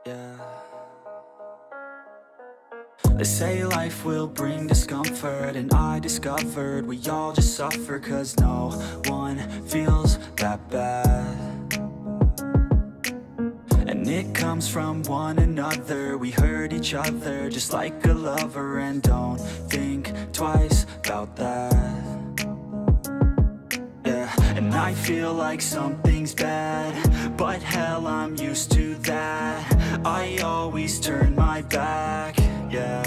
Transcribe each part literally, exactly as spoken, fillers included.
yeah. They say life will bring discomfort, and I discovered we all just suffer, cause no one feels that bad. And it comes from one another, we hurt each other just like a lover, and don't think twice about that. Yeah, and I feel like something's bad, but hell, I'm used to that. I always turn my back, yeah.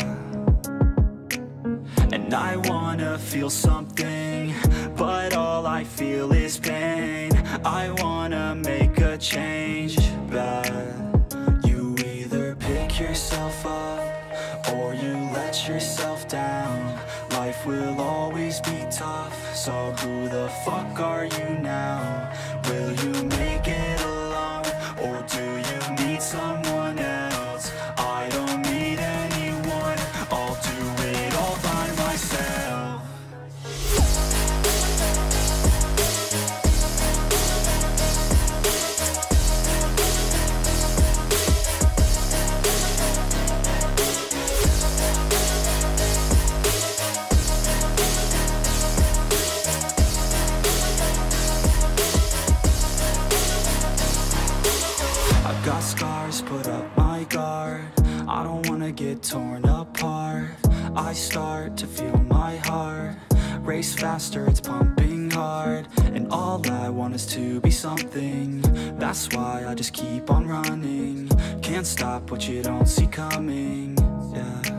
And I wanna feel something, but all I feel is pain. I wanna make a change, but you either pick yourself up or you let yourself down. Life will always be tough, so who the fuck are you now? Will you make it alone, or do you need someone else? I don't need anyone, I'll do it all by myself. Got scars, put up my guard. I don't wanna get torn apart. I start to feel my heart race faster, it's pumping hard. And all I want is to be something. That's why I just keep on running. Can't stop what you don't see coming, yeah.